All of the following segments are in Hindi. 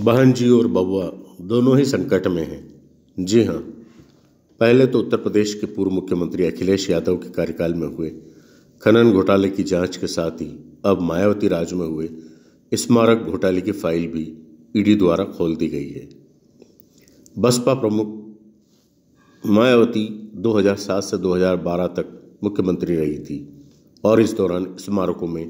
बहन जी और बउआ दोनों ही संकट में हैं। जी हाँ, पहले तो उत्तर प्रदेश के पूर्व मुख्यमंत्री अखिलेश यादव के कार्यकाल में हुए खनन घोटाले की जांच के साथ ही अब मायावती राज में हुए स्मारक घोटाले की फाइल भी ईडी द्वारा खोल दी गई है। बसपा प्रमुख मायावती 2007 से 2012 तक मुख्यमंत्री रही थी और इस दौरान स्मारकों में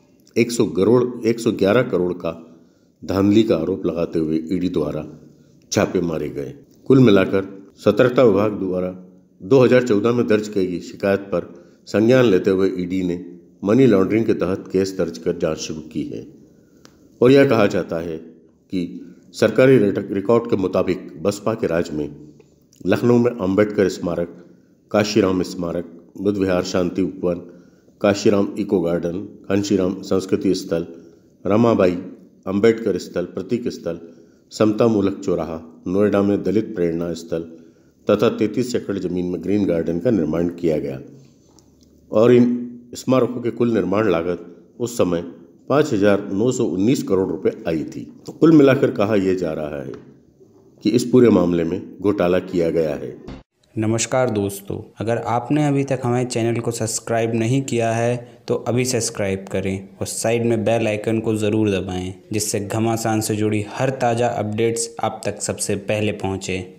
111 करोड़ का धांधली का आरोप लगाते हुए ईडी द्वारा छापे मारे गए। कुल मिलाकर सतर्कता विभाग द्वारा 2014 में दर्ज की गई शिकायत पर संज्ञान लेते हुए ईडी ने मनी लॉन्ड्रिंग के तहत केस दर्ज कर जांच शुरू की है और यह कहा जाता है कि सरकारी रिकॉर्ड के मुताबिक बसपा के राज में लखनऊ में अंबेडकर स्मारक, काशीराम स्मारक, बुद्ध विहार शांति उपवन, काशीराम इको गार्डन, घनश्याम संस्कृति स्थल, रमाबाई अंबेडकर स्थल, प्रतीक स्थल, समता मूलक चौराहा, नोएडा में दलित प्रेरणा स्थल तथा 33 एकड़ जमीन में ग्रीन गार्डन का निर्माण किया गया और इन स्मारकों के कुल निर्माण लागत उस समय 5,919 करोड़ रुपए आई थी। तो कुल मिलाकर कहा यह जा रहा है कि इस पूरे मामले में घोटाला किया गया है। नमस्कार दोस्तों, अगर आपने अभी तक हमारे चैनल को सब्सक्राइब नहीं किया है तो अभी सब्सक्राइब करें और साइड में बेल आइकन को ज़रूर दबाएं, जिससे घमासान से जुड़ी हर ताज़ा अपडेट्स आप तक सबसे पहले पहुँचे।